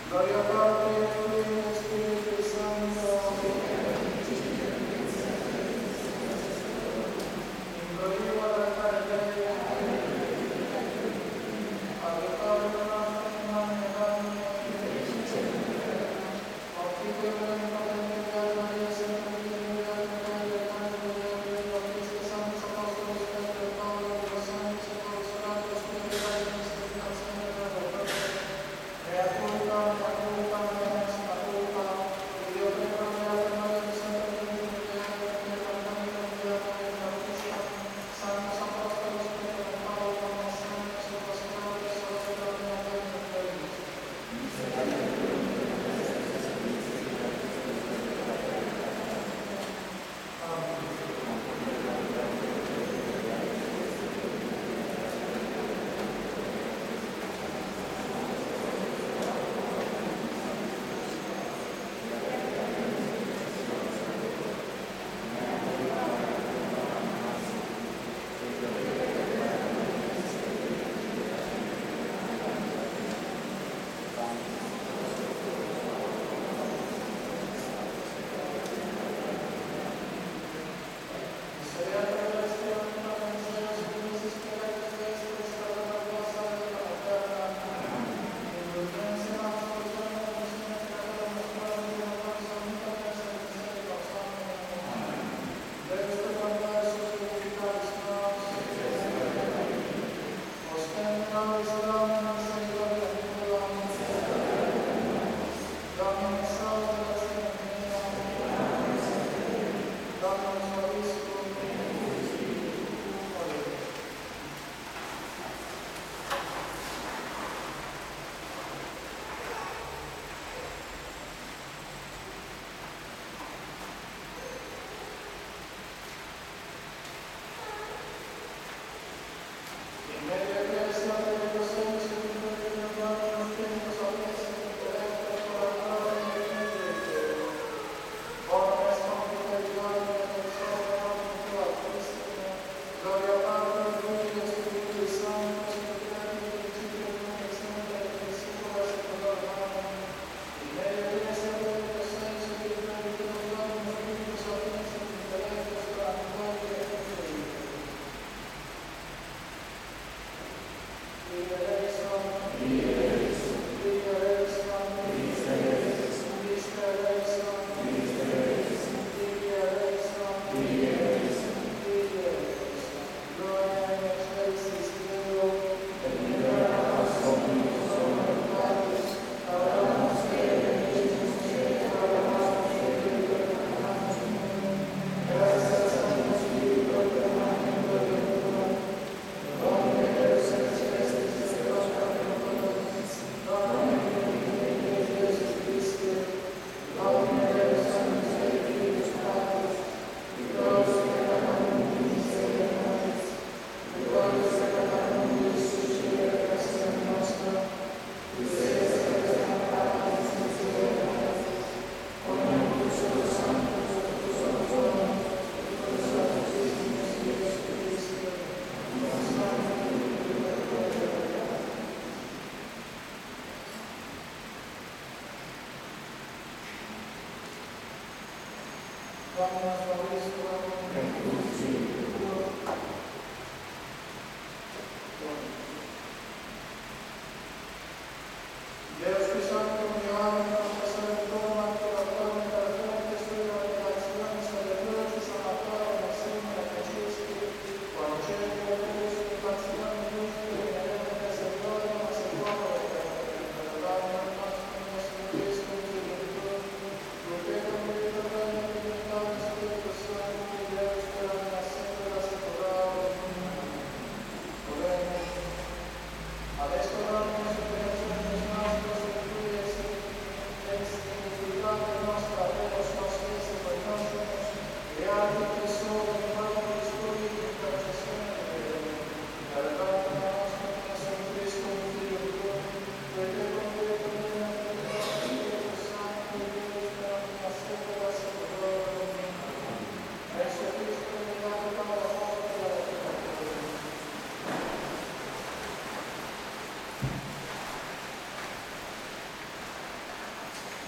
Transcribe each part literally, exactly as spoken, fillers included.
Thank you.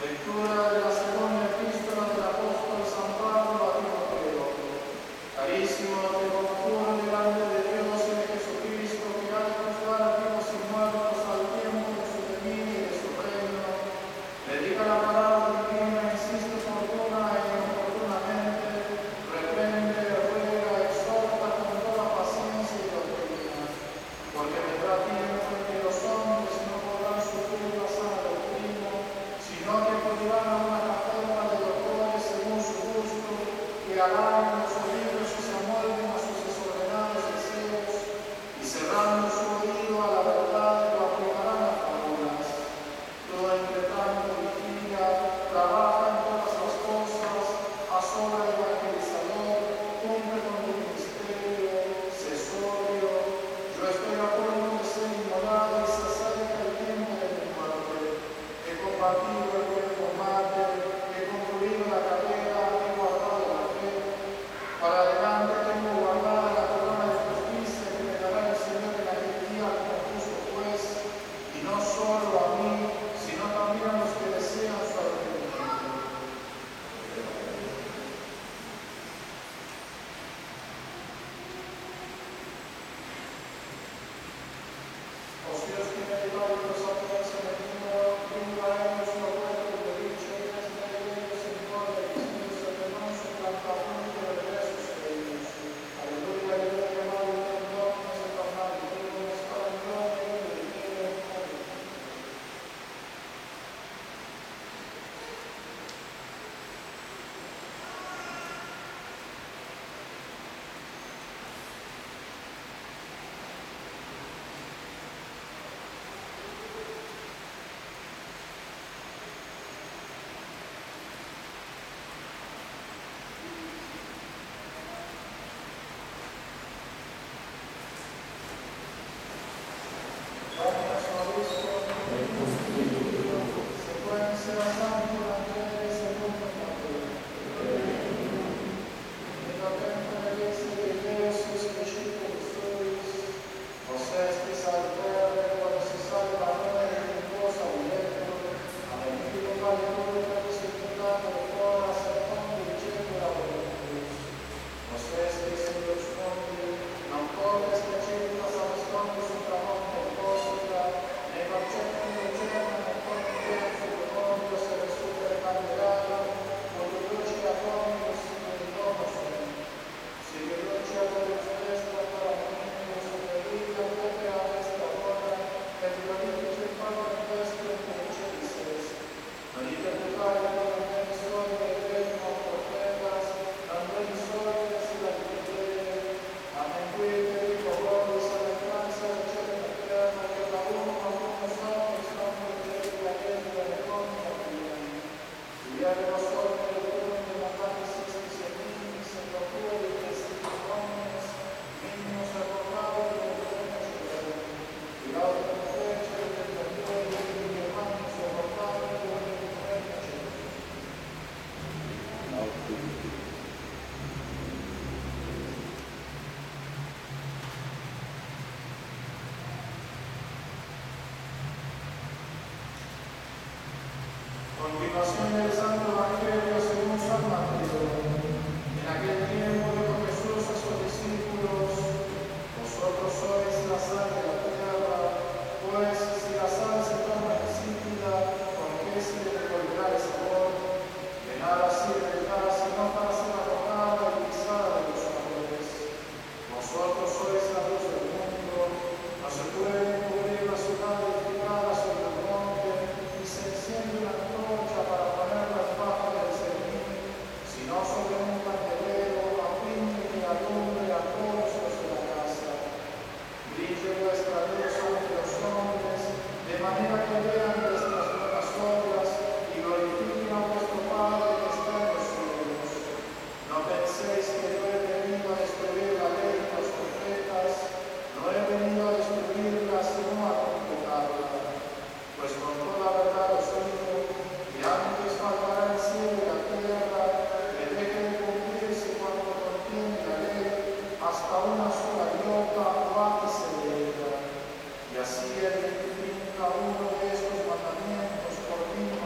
Lectura de la segunda epístola del apóstol San Pablo a Timoteo. Carísimo, te conjuro delante de Dios y de Jesucristo, que ha de juzgar a vivos y muertos al tiempo de su venida y de su reino. Predica la palabra divina, insiste oportuna e inoportunamente, reprende, ruega, exhorta con toda paciencia y doctrina, porque vendrá tiempo en que los hombres no podrán sufrir la sana doctrina, sino que acudirán a una caterva de doctores según su gusto, que harán los oídos y se amolden a sus desordenados deseos, y cerrando su oído a la verdad, lo aplicarán a fábulas. Todo entre tanto vigila, trabaja en todas las cosas, haz obra de evangelizador, cumple con tu ministerio, sé sobrio. Yo estoy a punto de ser inmolado y se acerca el tiempo de mi muerte. He combatido el buen combate, he concluido la carrera, he guardado la fe. Para adelante tengo guardada la corona de justicia que me dará el Señor en aquel día como justo juez, y no solo a mí, sino también a los que desean su arrepentimiento. Oh Dios, que me ayudáis y los apoyáis en el mundo, venga a ellos lo bueno que te he dicho, y desde ellos se importa que Dios se renuncie en la paz de regresos a ellos. Aleluya, aleluya, amado y perdón, no se torna de Dios, para el gloria y el Dios. Continuación del Santo Evangelio según San Mateo. En aquel tiempo dijo Jesús a sus discípulos: vosotros sois la sal de la tierra, pues si la sal se torna insípida, ¿con qué se le devolverá el sabor? De nada sirve ya, sino para ser arrojada y pisada de los hombres. Vosotros sois la luz del mundo. No se puede cubrir la ciudad edificada sobre el monte, y se enciende una antorcha para ponerla debajo del cedrín, sino sobre un candelero, a fin de que alumbre a todos los de la casa. Brille vuestra luz ante los hombres, de manera que vean vuestras buenas obras y glorifiquen a vuestro Padre que está en los cielos. No penséis que yo he venido a destruir la ley y los profetas, no he venido a destruirla, sino a completarla. Pues con toda verdad os digo que antes faltará el cielo y la tierra, que dejen de cumplirse cuanto contiene la ley, hasta una sola iota o ápice de ella. Y así identifica uno de estos mandamientos por mí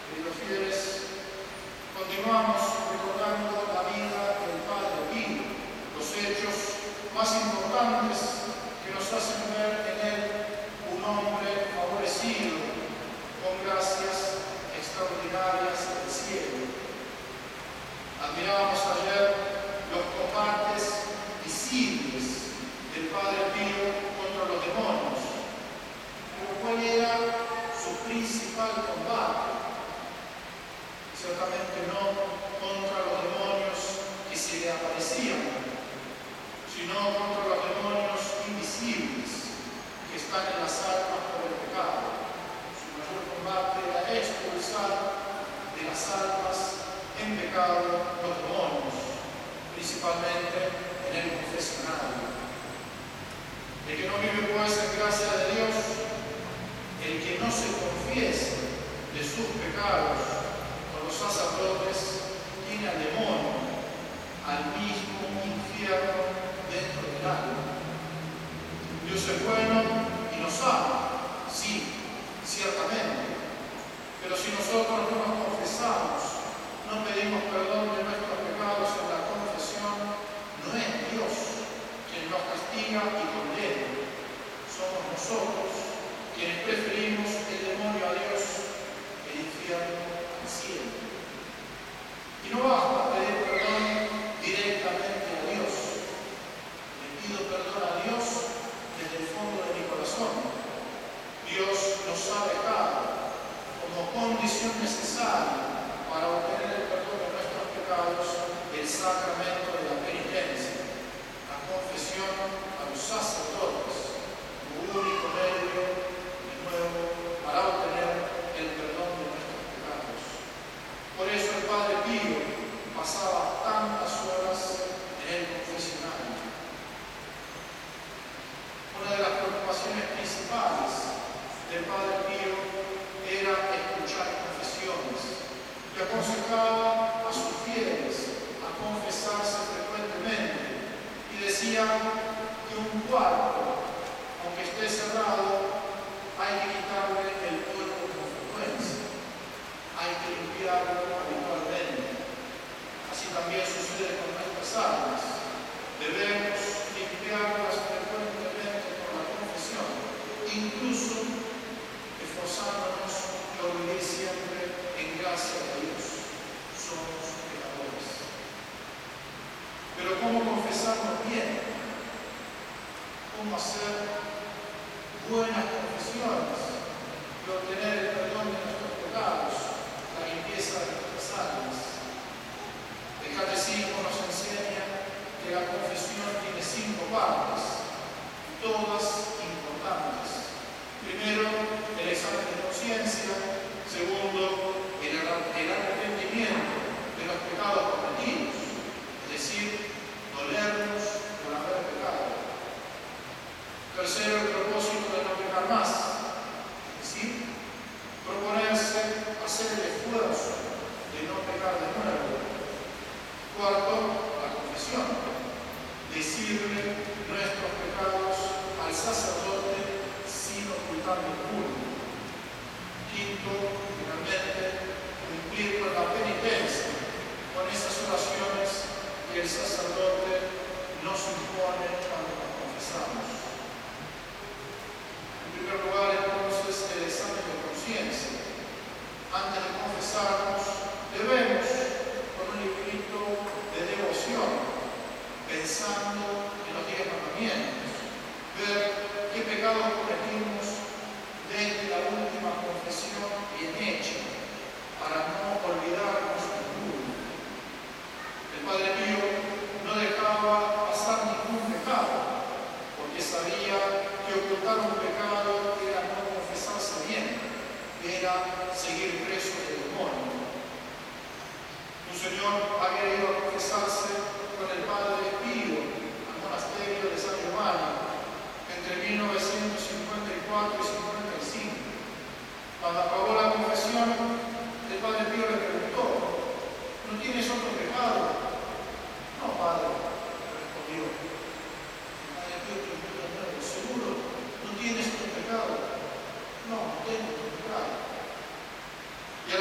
Queridos fieles, continuamos recordando la vida del Padre Pío, los hechos más importantes que nos hacen ver en él un hombre favorecido con gracias extraordinarias del cielo. Admirábamos ayer los combates visibles del Padre Pío contra los demonios. Pero ¿cuál era su principal combate? Ciertamente no contra los demonios que se le aparecían, sino contra los demonios invisibles que están en las almas por el pecado. Su mayor combate era expulsar de las almas en pecado los demonios, principalmente en el confesionario. El que no vive pues en gracia de Dios, el que no se confiese de sus pecados con los sacerdotes, tiene al demonio, al mismo infierno dentro del alma. Dios es bueno y nos ama, sí, ciertamente, pero si nosotros no nos confesamos, no pedimos perdón de nuestros pecados en la confesión, no es Dios quien nos castiga y condena. Somos nosotros quienes preferimos el demonio a Dios, el infierno al cielo. Y no basta pedir perdón directamente a Dios. Le pido perdón a Dios desde el fondo de mi corazón. Dios nos ha dejado como condición necesaria para obtener el perdón de nuestros pecados el sacramento de la penitencia, la confesión a los sacerdotes, como único medio, de nuevo, para obtener el perdón de nuestros pecados. Por eso el Padre Pío pasaba tantas horas en el confesionario. Una de las preocupaciones principales del Padre Pío era escuchar confesiones. Le aconsejaba a sus fieles a confesarse frecuentemente y decía que un cuarto, aunque esté cerrado, hay que quitarle el polvo con frecuencia, hay que limpiarlo habitualmente. Así también sucede con nuestras almas. Debemos limpiarlas frecuentemente con la confesión, incluso esforzándonos por vivir siempre en gracia de Dios. Somos pecadores. Pero ¿cómo confesarnos bien? ¿Cómo hacer buenas confesiones y obtener el perdón de nuestros pecados, la limpieza de nuestras almas? El Catecismo nos enseña que la confesión tiene cinco partes, todas importantes. Primero, el examen de conciencia. Segundo, el, el arrepentimiento de los pecados cometidos, es decir, dolernos por haber pecado. Tercero, el propósito de no pecar más, es decir, proponerse hacer el esfuerzo de no pecar de nuevo. Cuarto, la confesión, decirle nuestros pecados al sacerdote sin ocultar ninguno. Quinto, finalmente, cumplir con la penitencia, con esas oraciones que el sacerdote nos impone cuando nos confesamos. En primer lugar, entonces, el examen de conciencia. Antes de confesarnos, debemos, con un librito de devoción, pensando en los diez mandamientos, ver qué pecados cometimos desde la última confesión bien hecha, para no olvidarnos de ninguno. El Padre Pío no dejaba pasar ningún pecado, porque sabía que ocultar un pecado era no confesarse bien, era seguir preso del demonio. Un señor había ido a confesarse con el Padre Pío al monasterio de San Giovanni entre mil novecientos cincuenta y cuatro y cincuenta y cinco. Cuando acabó la confesión,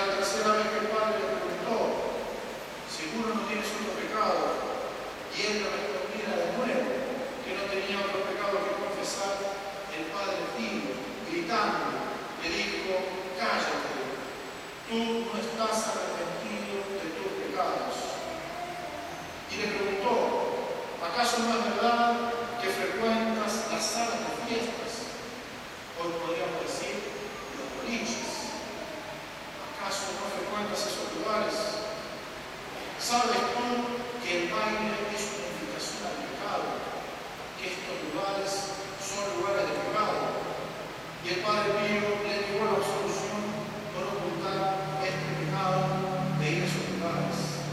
la tercera vez que el padre le preguntó, ¿seguro no tienes otro pecado? Y él le respondía de nuevo que no tenía otro pecado que confesar. El padre Pío, gritando, le dijo, cállate, tú no estás arrepentido de tus pecados. Y le preguntó, ¿acaso no es verdad que frecuentas las salas de fiestas? Hoy podríamos decir los boliches. ¿Acaso no frecuentas esos lugares? ¿Sabes tú que el baile es una invitación al pecado? Que estos lugares son lugares de pecado. Y el padre Pío le dio la absolución por ocultar este pecado de ir a esos lugares.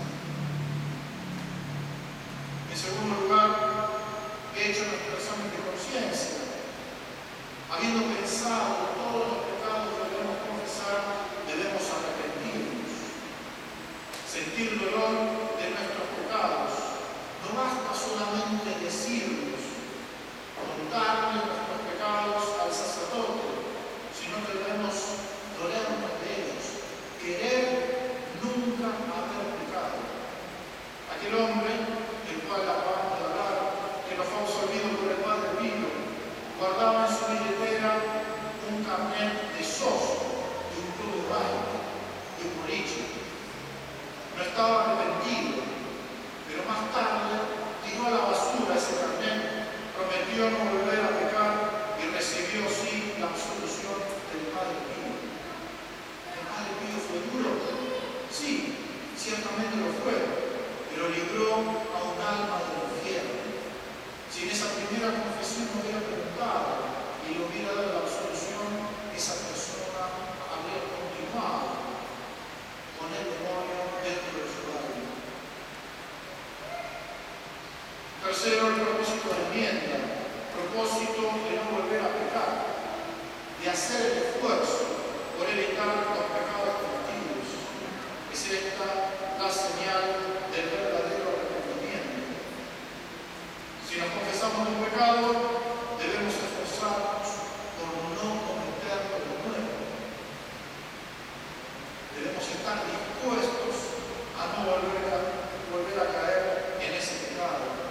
En segundo lugar, he hecho nuestro examen de conciencia. Habiendo pensado todos los pecados que debemos confesar, debemos arrepentirnos. Sentir dolor de nuestros pecados. No basta solamente decirlos, contarle nuestros pecados al sacerdote, sino que debemos dolernos de ellos, querer nunca haber pecado. Aquel hombre, del cual acabamos de hablar, que no fue absolvido por el padre Pío, guardaba en su billetera un carnet de socio de un club de baile, de un boliche. No estaba arrepentido, pero más tarde tiró a la basura ese carnet, prometió no volver a pecar y recibió sí la absolución del padre Pío. ¿El padre Pío fue duro? Sí, ciertamente lo fue, pero libró a un alma del infierno. Si en esa primera confesión no hubiera preguntado y le hubiera dado la absolución, esa persona habría continuado con el demonio dentro de su alma. Tercero, el propósito de enmienda, propósito de no volver a pecar, de hacer el esfuerzo por evitar los pecados cometidos. Es esta la señal del verdadero arrepentimiento. Si nos confesamos un pecado, debemos esforzarnos por no cometerlo de nuevo. Debemos estar dispuestos a no volver a, volver a caer en ese pecado.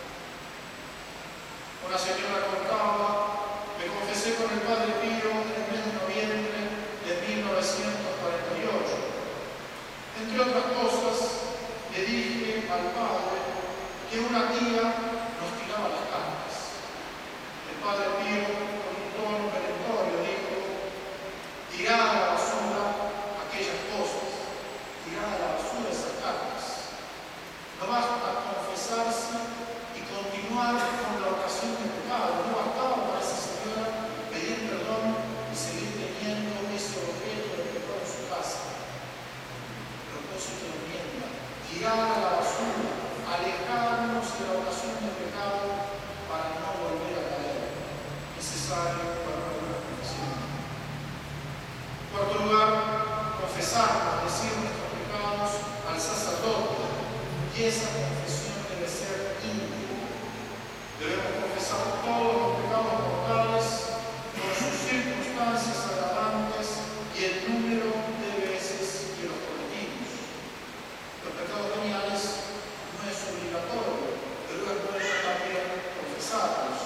Una señora contaba, me confesé con el padre Pío en el mes de noviembre de mil novecientos cuarenta y ocho. Entre otras cosas, le dije al padre que una tía nos tiraba las cartas. El padre Pío, con un tono perentorio, dijo, tirad a la basura aquellas cosas, tirad a la basura esas cartas. No basta confesarse y continuar con la ocasión de pecado. No bastaba para esa señora pedir perdón y seguir teniendo ese objeto de pecado en su casa. Propósito de enmienda, tirar a la basura, alejarnos de la ocasión de pecado para no volver a caer. Necesario para una confesión. En cuarto lugar, confesarnos, decir nuestros pecados al sacerdote. Y esa confesión debe ser íntima. Debemos confesar todos los pecados mortales por sus circunstancias agravantes y el número de veces que los cometimos. Los pecados veniales no es obligatorio, pero es bueno también confesarlos.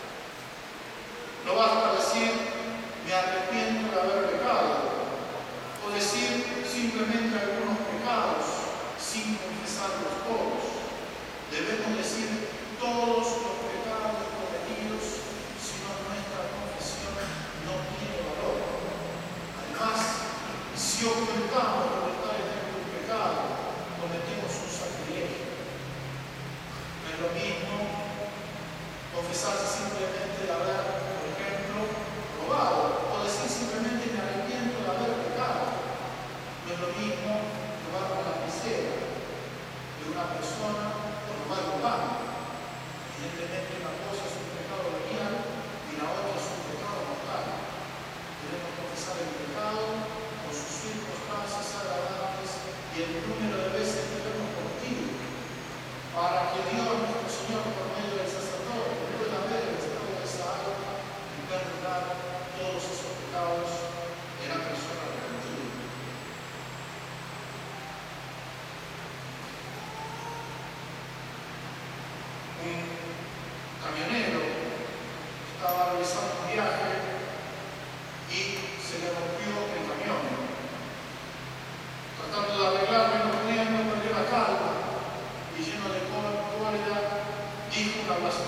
No basta decir, me arrepiento de haber pecado, o decir simplemente algunos pecados sin confesarlos todos. Debemos decir todos los pecados cometidos, si no nuestra confesión no tiene valor. Además, si ocultamos los detalles de nuestro pecado, cometemos un sacrilegio. No es lo mismo confesarse simplemente de haber, por ejemplo, robado, o decir simplemente me arrepiento de haber pecado. No es lo mismo robar una lapicera de una persona o robar un banco. Evidentemente una cosa es un pecado venial y la otra es un pecado mortal. Debemos confesar el pecado con sus circunstancias agradables y el número de veces que lo hemos cometido, para que Dios nuestro Señor, por medio del sacerdote, pueda ver el estado de esa alma y perdonar todos esos pecados en la persona arrepentida.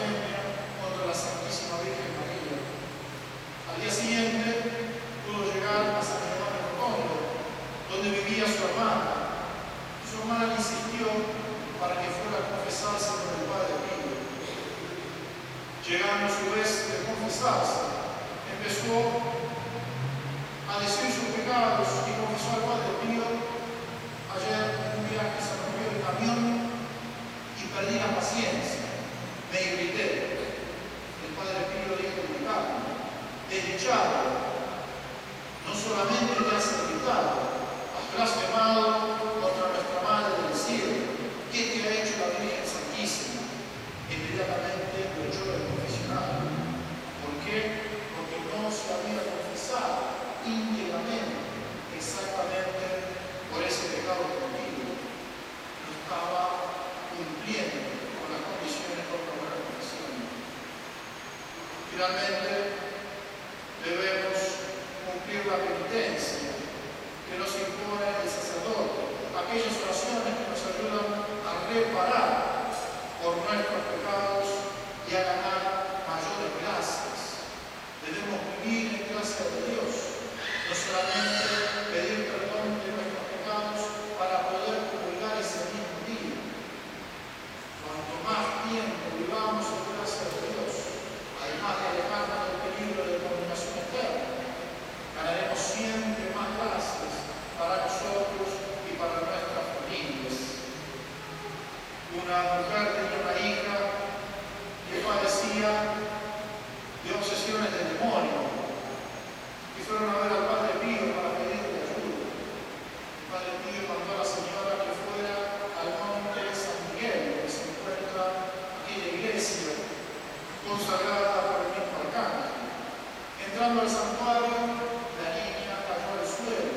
blasfemia contra la Santísima Virgen María. Al día siguiente pudo llegar a San Giovanni Rotondo, donde vivía su hermana. Su hermana le insistió para que fuera a confesarse con el Padre Pío. Llegando a su vez de confesarse, empezó a decir sus pecados y confesó al Padre Pío: ayer en un viaje se rompió el camión y perdí la paciencia, me irrité. El Padre Pío dijo: desdichado, no solamente te has irritado, has blasfemado contra nuestra Madre del Cielo. ¿Qué te ha hecho la Virgen Santísima? Inmediatamente lo echó del confesionario. ¿Por qué? Porque no se había confesado íntegramente, exactamente por ese pecado cometido. No estaba cumpliendo con las condiciones para una buena confesión. Finalmente, debemos cumplir la penitencia que nos impone el sacerdote, aquellas oraciones que nos ayudan a reparar por nuestros pecados y a ganar mayores gracias. Debemos vivir en gracia de Dios, no solamente pedir perdón de nuestros pecados para poder comulgar ese mismo día. Cuanto más tiempo vivamos en gracia de Dios, además de alejarnos del peligro de condenación eterna, ganaremos siempre más gracias para nosotros y para nuestras familias. Una mujer tenía una hija que padecía de obsesiones del demonio y fueron a ver al Padre Pío para pedirle ayuda. El Padre Pío mandó a la señora que fuera al monte San Miguel, donde se encuentra aquella iglesia consagrada por el mismo arcángel. Entrando al santuario, la niña cayó al suelo,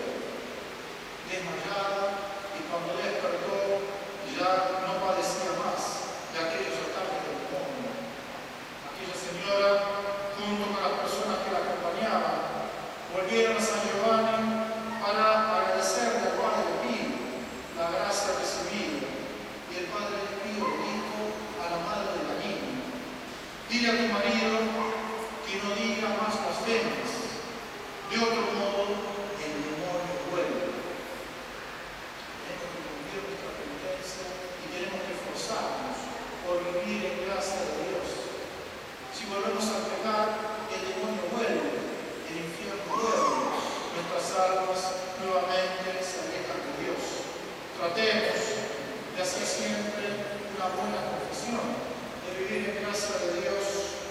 desmayada, y cuando despertó ya no padecía más de aquellos ataques del demonio. Aquella señora, junto con las personas que la acompañaban, volvieron a San Giovanni para agradecerle al Padre Pío la gracia recibida. Y el Padre Pío dijo a la madre de la niña: dile a tu marido que no diga más blasfemias, de otro modo el demonio vuelve. Tenemos que cumplir nuestra penitencia y tenemos que esforzarnos por vivir en gracia de Dios. Si volvemos a pecar, el demonio vuelve, el infierno vuelve, nuestras almas nuevamente se alejan de Dios. Tratemos de hacer siempre una buena confesión, de vivir en gracia de Dios,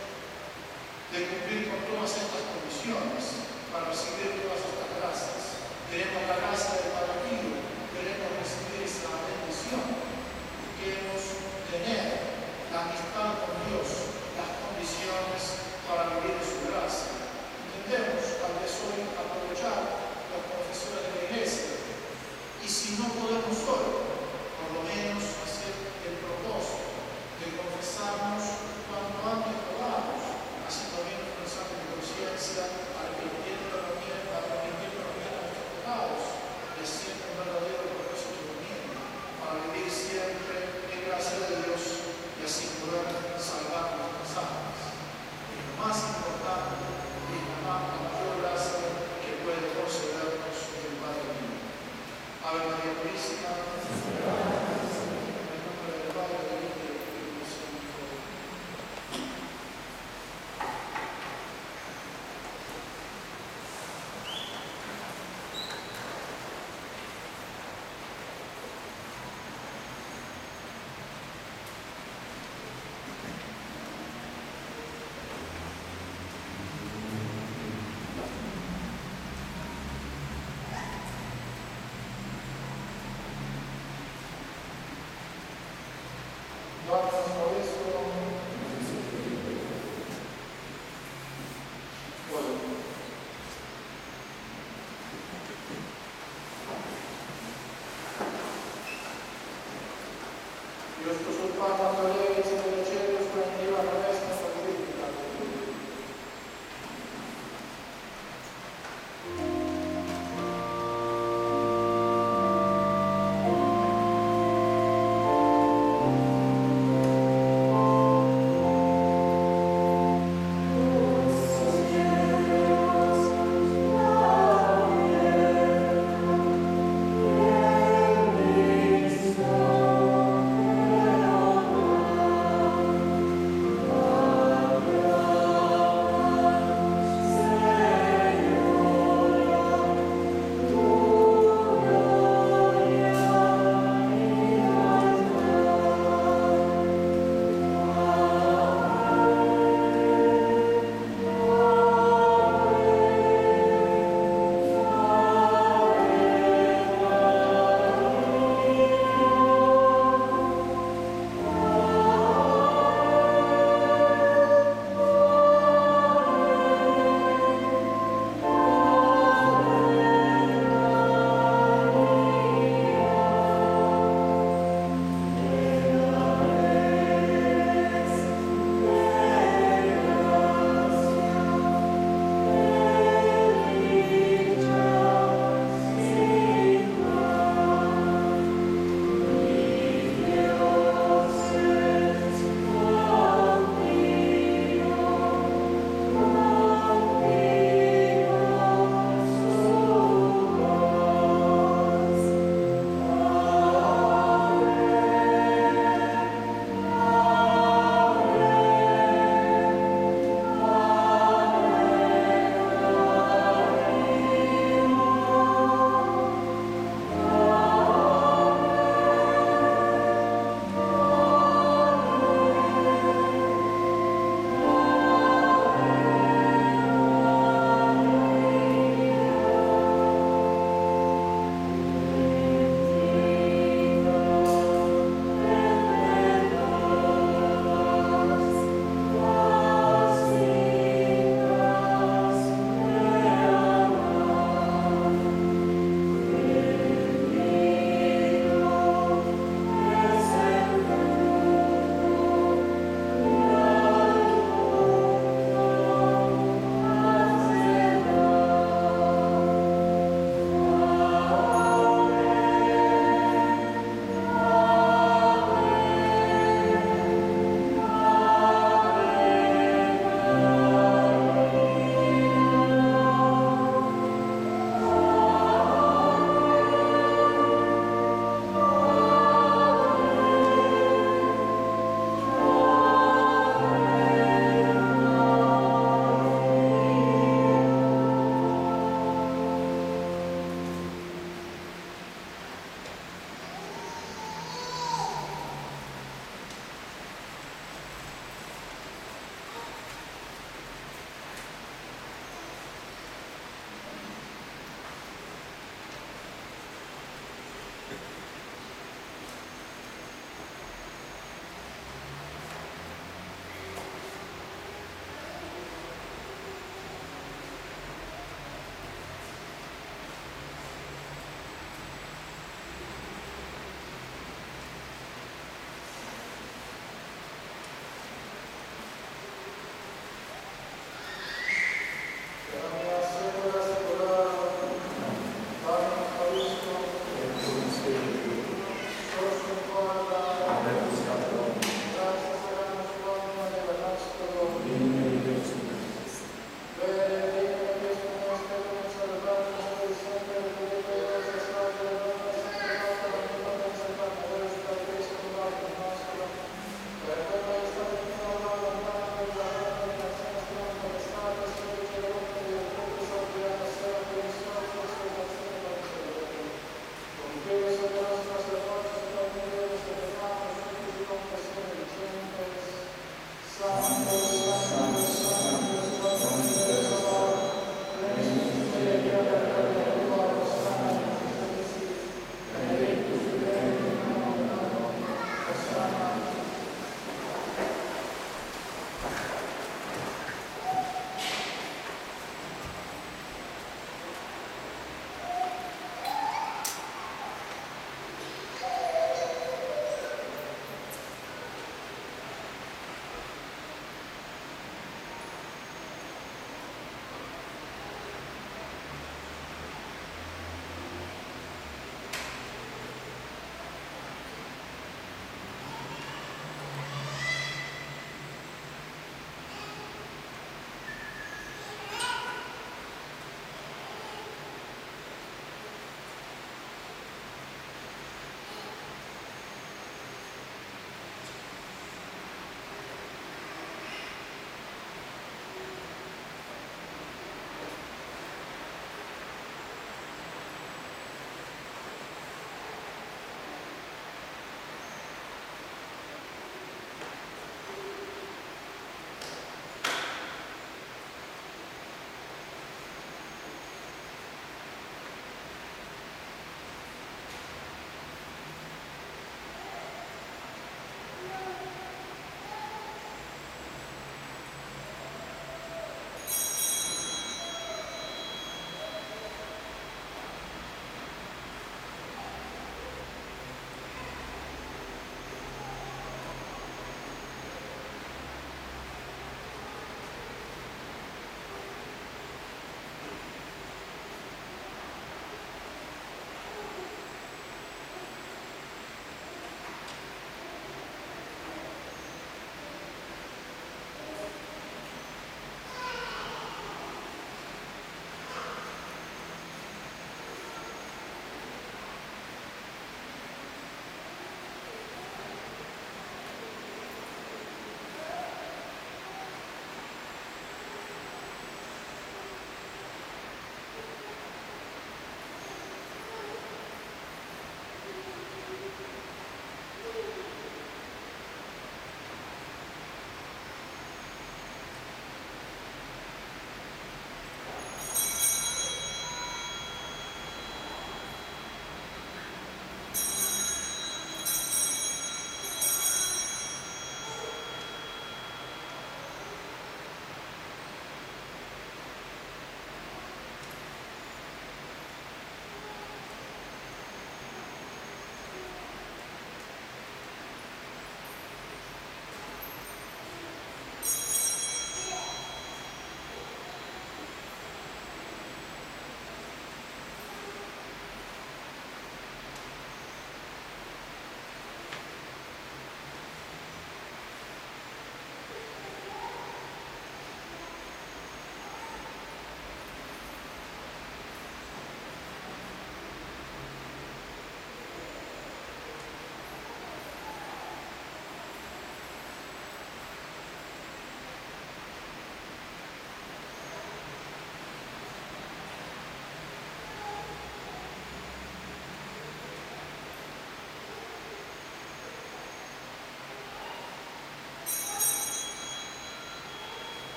de cumplir con todas estas condiciones para recibir todas estas gracias. Queremos la gracia del Padre Pío, queremos recibir esa bendición, queremos tener la amistad con Dios, las condiciones para vivir en su gracia. Intentemos tal vez hoy aprovechar los confesores de la iglesia, y si no podemos hoy, por lo menos hacer el propósito de confesarnos cuanto antes podamos, así también nos examen de conciencia, arrepintiéndonos bien, arrepintiéndonos bien a nuestros pecados, de siempre un verdadero propósito de bien, para vivir siempre en gracia de Dios y así poder salvar nuestras almas. Es lo más importante y la más la mayor gracia que puede concedernos el Padre mío. Ave María Purísima, en el nombre del Padre, del Hijo y del Espíritu Santo. Danos por esto, bueno. Dios tu sultana, tu ley, se me lecheros, prendeva la resta, sacrifica.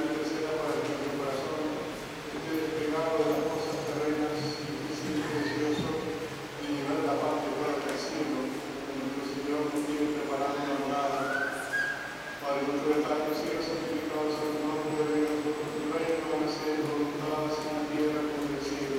interceda para que nuestro corazón esté despegado de las cosas terrenas y difícil y precioso y llevar la paz que fuera del cielo, que nuestro Señor nos tiene preparado una morada. Padre nuestro que estás en el cielo, santificado sea tu nombre, venga a nosotros tu reino, hágase tu voluntad en la tierra como en el cielo.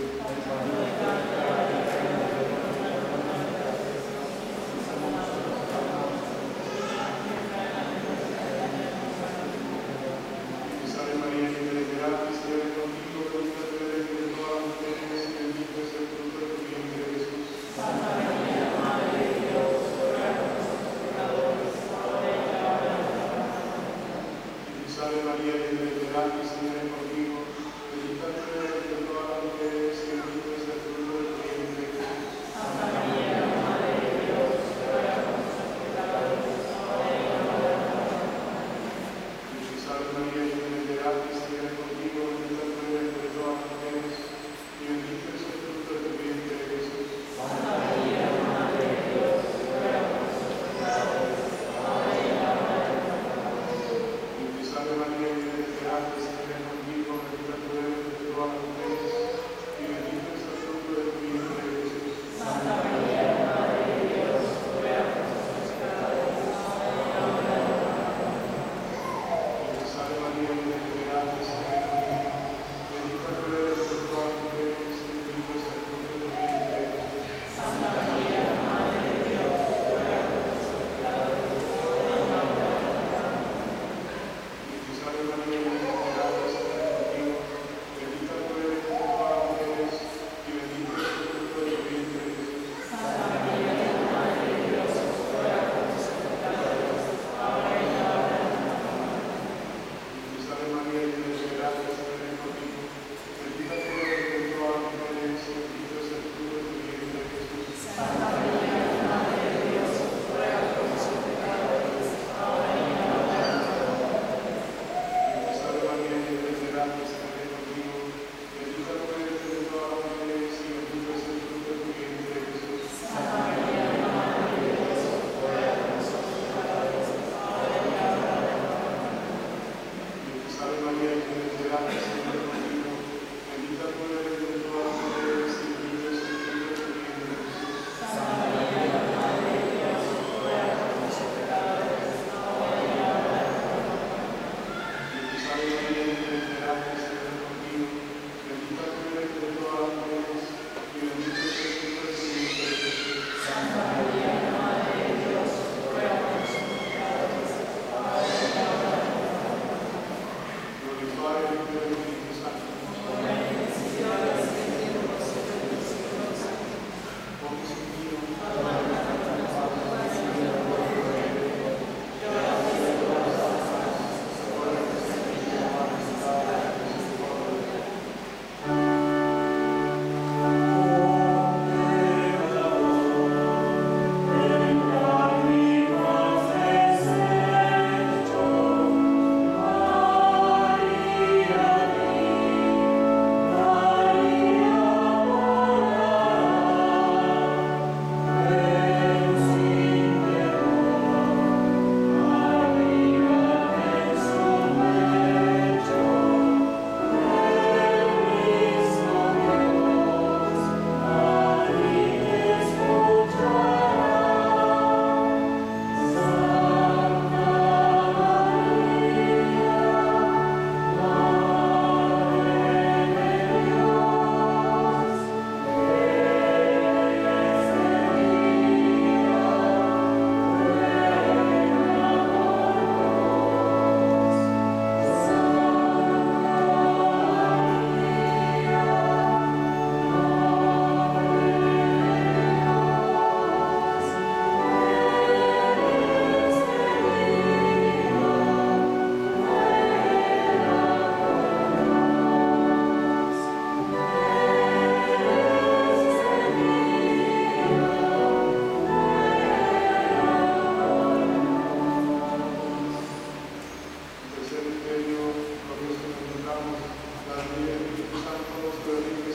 Tercer misterio, lo que nos encontramos, la venida del Espíritu Santo, nuestro Espíritu